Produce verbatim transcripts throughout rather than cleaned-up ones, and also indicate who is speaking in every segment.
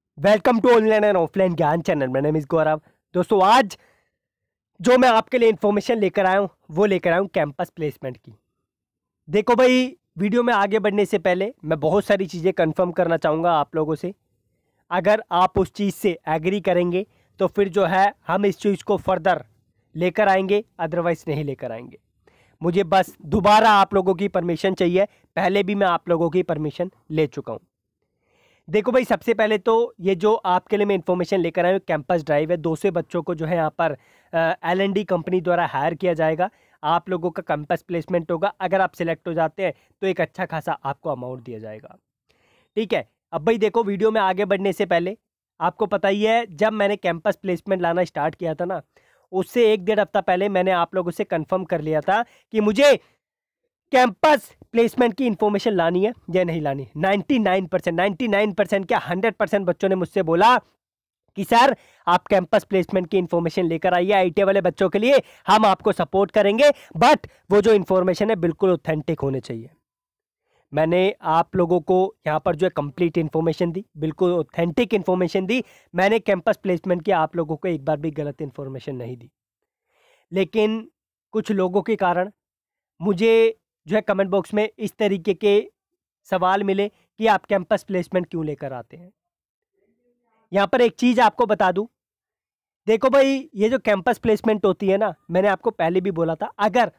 Speaker 1: Welcome to online and offline ज्ञान channel. मेरा name is Gaurav. दोस्तों, आज जो मैं आपके लिए इन्फॉर्मेशन लेकर आया हूँ वो लेकर आया हूँ कैंपस प्लेसमेंट की। देखो भाई, वीडियो में आगे बढ़ने से पहले मैं बहुत सारी चीज़ें कंफर्म करना चाहूँगा आप लोगों से। अगर आप उस चीज़ से एग्री करेंगे तो फिर जो है हम इस चीज़ को फर्दर लेकर आएंगे, अदरवाइज़ नहीं लेकर आएंगे। मुझे बस दोबारा आप लोगों की परमिशन चाहिए। पहले भी मैं आप लोगों की परमिशन ले चुका हूँ। देखो भाई, सबसे पहले तो ये जो आपके लिए मैं इन्फॉर्मेशन लेकर आया हूँ, कैंपस ड्राइव है। दो सौ बच्चों को जो है यहाँ पर एल एन डी कंपनी द्वारा हायर किया जाएगा। आप लोगों का कैंपस प्लेसमेंट होगा। अगर आप सिलेक्ट हो जाते हैं तो एक अच्छा खासा आपको अमाउंट दिया जाएगा। ठीक है। अब भाई देखो, वीडियो में आगे बढ़ने से पहले आपको पता ही है, जब मैंने कैंपस प्लेसमेंट लाना स्टार्ट किया था ना, उससे एक डेढ़ हफ्ता पहले मैंने आप लोगों से कंफर्म कर लिया था कि मुझे कैंपस प्लेसमेंट की इंफॉर्मेशन लानी है या नहीं लानी। Ninety nine percent ninety nine percent क्या हंड्रेड परसेंट बच्चों ने मुझसे बोला कि सर, आप कैंपस प्लेसमेंट की इंफॉर्मेशन लेकर आइए आई टी आई वाले बच्चों के लिए, हम आपको सपोर्ट करेंगे, बट वो जो इंफॉर्मेशन है बिल्कुल ऑथेंटिक होने चाहिए। मैंने आप लोगों को यहाँ पर जो है कंप्लीट इन्फॉर्मेशन दी, बिल्कुल ऑथेंटिक इन्फॉर्मेशन दी। मैंने कैंपस प्लेसमेंट की आप लोगों को एक बार भी गलत इन्फॉर्मेशन नहीं दी। लेकिन कुछ लोगों के कारण मुझे जो है कमेंट बॉक्स में इस तरीके के सवाल मिले कि आप कैंपस प्लेसमेंट क्यों लेकर आते हैं। यहाँ पर एक चीज़ आपको बता दूं। देखो भाई, ये जो कैंपस प्लेसमेंट होती है ना, मैंने आपको पहले भी बोला था, अगर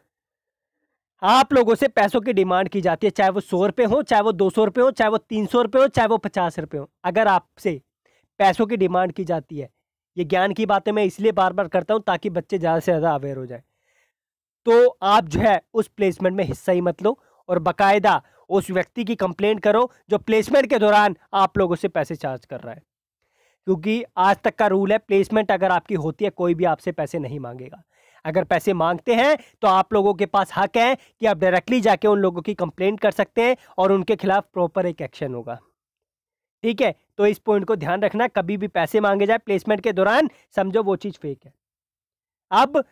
Speaker 1: आप लोगों से पैसों की डिमांड की जाती है, चाहे वो सौ रुपये हो, चाहे वो दो सौ रुपये हो, चाहे वो तीन सौ रुपये हो, चाहे वो पचास रुपये हो, अगर आपसे पैसों की डिमांड की जाती है, ये ज्ञान की बातें मैं इसलिए बार बार करता हूँ ताकि बच्चे ज़्यादा से ज़्यादा अवेयर हो जाए, तो आप जो है उस प्लेसमेंट में हिस्सा ही मत लो और बाकायदा उस व्यक्ति की कंप्लेंट करो जो प्लेसमेंट के दौरान आप लोगों से पैसे चार्ज कर रहा है। क्योंकि आज तक का रूल है, प्लेसमेंट अगर आपकी होती है कोई भी आपसे पैसे नहीं मांगेगा। अगर पैसे मांगते हैं तो आप लोगों के पास हक है कि आप डायरेक्टली जाके उन लोगों की कंप्लेंट कर सकते हैं और उनके खिलाफ प्रॉपर एक एक्शन होगा। ठीक है, तो इस पॉइंट को ध्यान रखना, कभी भी पैसे मांगे जाए प्लेसमेंट के दौरान, समझो वो चीज़ फेक है। अब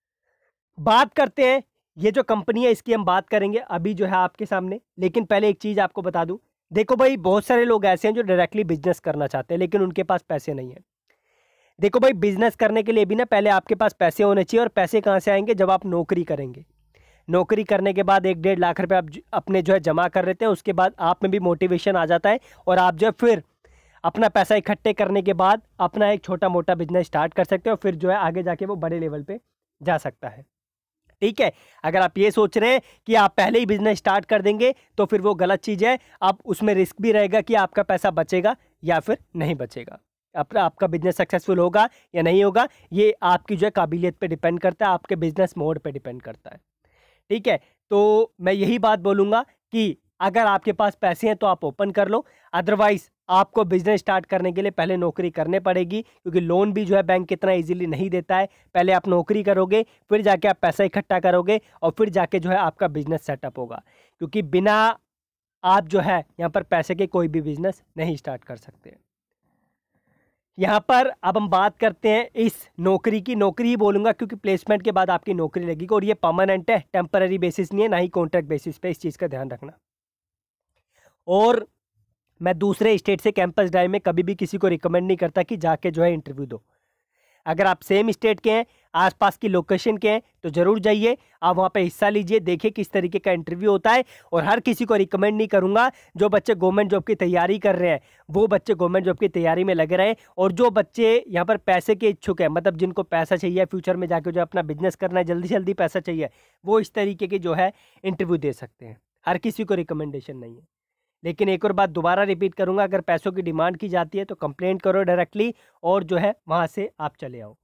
Speaker 1: बात करते हैं, ये जो कंपनी है इसकी हम बात करेंगे अभी जो है आपके सामने। लेकिन पहले एक चीज़ आपको बता दूं। देखो भाई, बहुत सारे लोग ऐसे हैं जो डायरेक्टली बिजनेस करना चाहते हैं लेकिन उनके पास पैसे नहीं है। देखो भाई, बिजनेस करने के लिए भी ना पहले आपके पास पैसे होने चाहिए। और पैसे कहाँ से आएंगे? जब आप नौकरी करेंगे। नौकरी करने के बाद एक डेढ़ लाख रुपये आप अपने जो है जमा कर लेते हैं, उसके बाद आप में भी मोटिवेशन आ जाता है और आप जो है फिर अपना पैसा इकट्ठे करने के बाद अपना एक छोटा मोटा बिजनेस स्टार्ट कर सकते हो। फिर जो है आगे जाके वो बड़े लेवल पे जा सकता है। ठीक है। अगर आप ये सोच रहे हैं कि आप पहले ही बिजनेस स्टार्ट कर देंगे तो फिर वो गलत चीज़ है। आप उसमें रिस्क भी रहेगा कि आपका पैसा बचेगा या फिर नहीं बचेगा। अपना आपका बिजनेस सक्सेसफुल होगा या नहीं होगा, ये आपकी जो है काबिलियत पे डिपेंड करता है, आपके बिजनेस मोड पे डिपेंड करता है। ठीक है। तो मैं यही बात बोलूँगा कि अगर आपके पास पैसे हैं तो आप ओपन कर लो, अदरवाइज आपको बिजनेस स्टार्ट करने के लिए पहले नौकरी करने पड़ेगी। क्योंकि लोन भी जो है बैंक इतना इजीली नहीं देता है। पहले आप नौकरी करोगे, फिर जाके आप पैसा इकट्ठा करोगे और फिर जाके जो है आपका बिजनेस सेटअप होगा। क्योंकि बिना आप जो है यहाँ पर पैसे के कोई भी बिजनेस नहीं स्टार्ट कर सकते। यहाँ पर अब हम बात करते हैं इस नौकरी की। नौकरी ही बोलूँगा क्योंकि प्लेसमेंट के बाद आपकी नौकरी लगेगी और ये परमानेंट है, टेम्पररी बेसिस नहीं है, ना ही कॉन्ट्रैक्ट बेसिस पे। इस चीज़ का ध्यान रखना। और मैं दूसरे स्टेट से कैंपस ड्राइव में कभी भी किसी को रिकमेंड नहीं करता कि जाके जो है इंटरव्यू दो। अगर आप सेम स्टेट के हैं, आसपास की लोकेशन के हैं, तो ज़रूर जाइए, आप वहाँ पे हिस्सा लीजिए, देखिए किस तरीके का इंटरव्यू होता है। और हर किसी को रिकमेंड नहीं करूँगा। जो बच्चे गवर्नमेंट जॉब की तैयारी कर रहे हैं वो बच्चे गवर्नमेंट जॉब की तैयारी में लगे रहें। और जो बच्चे यहाँ पर पैसे के इच्छुक हैं, मतलब जिनको पैसा चाहिए फ्यूचर में जाके जो अपना बिजनेस करना है, जल्दी से जल्दी पैसा चाहिए, वो इस तरीके के जो है इंटरव्यू दे सकते हैं। हर किसी को रिकमेंडेशन नहीं है। लेकिन एक और बात दोबारा रिपीट करूंगा, अगर पैसों की डिमांड की जाती है तो कंप्लेंट करो डायरेक्टली और जो है वहां से आप चले आओ।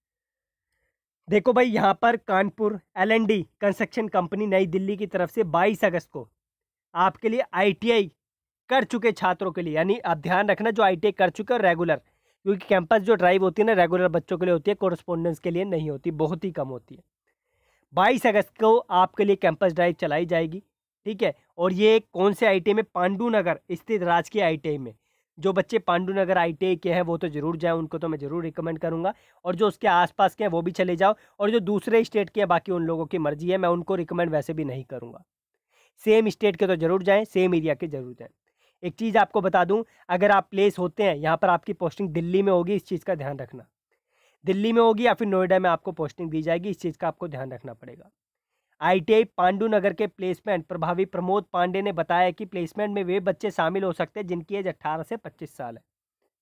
Speaker 1: देखो भाई, यहाँ पर Kanpur L and D construction company नई दिल्ली की तरफ से बाईस अगस्त को आपके लिए आई टी आई कर चुके छात्रों के लिए, यानी आप ध्यान रखना जो आई टी आई कर चुके और रेगुलर, क्योंकि कैंपस जो ड्राइव होती है ना रेगुलर बच्चों के लिए होती है, कोरस्पोंडेंस के लिए नहीं होती, बहुत ही कम होती है। बाईस अगस्त को आपके लिए कैंपस ड्राइव चलाई जाएगी। ठीक है। और ये कौन से आई टी आई में? पांडु नगर स्थित राजकीय आई टी आई में। जो बच्चे पांडु नगर आई टी आई के हैं वो तो जरूर जाएं, उनको तो मैं जरूर रिकमेंड करूंगा। और जो उसके आसपास के हैं वो भी चले जाओ। और जो दूसरे स्टेट के हैं बाकी उन लोगों की मर्जी है, मैं उनको रिकमेंड वैसे भी नहीं करूंगा। सेम स्टेट के तो जरूर जाएं, सेम एरिया के जरूर जाएं। एक चीज़ आपको बता दूं, अगर आप प्लेस होते हैं यहाँ पर आपकी पोस्टिंग दिल्ली में होगी, इस चीज़ का ध्यान रखना। दिल्ली में होगी या फिर नोएडा में आपको पोस्टिंग दी जाएगी, इस चीज़ का आपको ध्यान रखना पड़ेगा। आईटीआई पांडु नगर के प्लेसमेंट प्रभावी प्रमोद पांडे ने बताया कि प्लेसमेंट में वे बच्चे शामिल हो सकते हैं जिनकी एज अट्ठारह से पच्चीस साल है,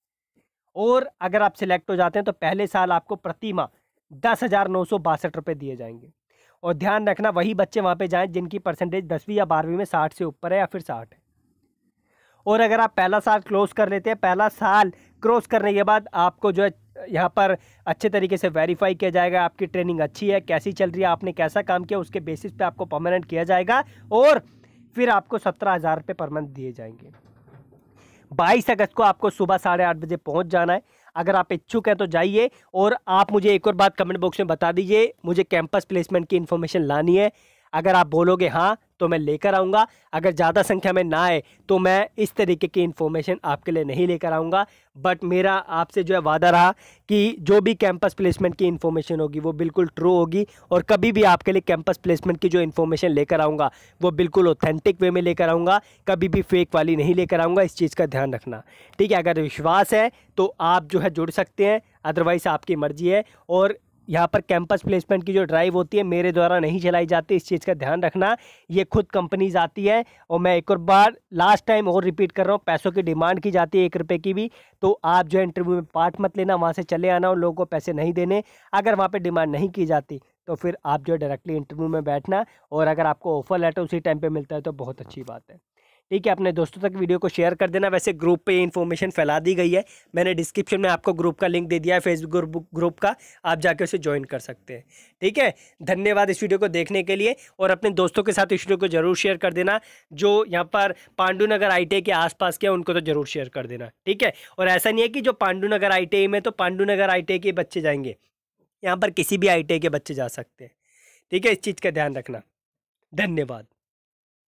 Speaker 1: और अगर आप सिलेक्ट हो जाते हैं तो पहले साल आपको प्रति माह दस हज़ार नौ सौ बासठ रुपये दिए जाएंगे। और ध्यान रखना वही बच्चे वहाँ पे जाएं जिनकी परसेंटेज दसवीं या बारहवीं में साठ से ऊपर है या फिर साठ है। और अगर आप पहला साल क्लोज कर लेते हैं, पहला साल क्रॉस करने के बाद आपको जो है यहाँ पर अच्छे तरीके से वेरीफाई किया जाएगा, आपकी ट्रेनिंग अच्छी है, कैसी चल रही है, आपने कैसा काम किया, उसके बेसिस पे आपको परमानेंट किया जाएगा और फिर आपको सत्रह हज़ार रुपये पर मंथ दिए जाएंगे। बाईस अगस्त को आपको सुबह साढ़े आठ बजे पहुँच जाना है। अगर आप इच्छुक हैं तो जाइए। और आप मुझे एक और बात कमेंट बॉक्स में बता दीजिए, मुझे कैंपस प्लेसमेंट की इन्फॉर्मेशन लानी है। अगर आप बोलोगे हाँ तो मैं लेकर आऊँगा, अगर ज़्यादा संख्या में ना आए तो मैं इस तरीके की इन्फॉर्मेशन आपके लिए नहीं लेकर आऊँगा। बट मेरा आपसे जो है वादा रहा कि जो भी कैंपस प्लेसमेंट की इन्फॉर्मेशन होगी वो बिल्कुल ट्रू होगी, और कभी भी आपके लिए कैंपस प्लेसमेंट की जो इन्फॉर्मेशन लेकर आऊँगा वो बिल्कुल ऑथेंटिक वे में लेकर आऊँगा, कभी भी फेक वाली नहीं लेकर आऊँगा। इस चीज़ का ध्यान रखना, ठीक है। अगर विश्वास है तो आप जो है जुड़ सकते हैं, अदरवाइज़ आपकी मर्जी है। और यहाँ पर कैंपस प्लेसमेंट की जो ड्राइव होती है मेरे द्वारा नहीं चलाई जाती, इस चीज़ का ध्यान रखना। ये खुद कंपनीज आती है, और मैं एक और बार लास्ट टाइम और रिपीट कर रहा हूँ, पैसों की डिमांड की जाती है एक रुपये की भी। तो आप जो है इंटरव्यू में पार्ट मत लेना, वहाँ से चले आना, उन लोगों को पैसे नहीं देने। अगर वहाँ पर डिमांड नहीं की जाती तो फिर आप जो है डायरेक्टली इंटरव्यू में बैठना, और अगर आपको ऑफर लेटर उसी टाइम पर मिलता है तो बहुत अच्छी बात है, ठीक है। अपने दोस्तों तक वीडियो को शेयर कर देना। वैसे ग्रुप पे ये इन्फॉर्मेशन फैला दी गई है, मैंने डिस्क्रिप्शन में आपको ग्रुप का लिंक दे दिया है, फेसबुक ग्रुप का, आप जाके उसे ज्वाइन कर सकते हैं, ठीक है। धन्यवाद इस वीडियो को देखने के लिए, और अपने दोस्तों के साथ इस वीडियो को जरूर शेयर कर देना। जो यहाँ पर पांडु नगर आई टी आई के आसपास के हैं उनको तो जरूर शेयर कर देना, ठीक है। और ऐसा नहीं है कि जो पांडु नगर आई टी आई में तो पांडु नगर आई टी आई के बच्चे जाएंगे, यहाँ पर किसी भी आई टी आई के बच्चे जा सकते हैं, ठीक है। इस चीज़ का ध्यान रखना। धन्यवाद।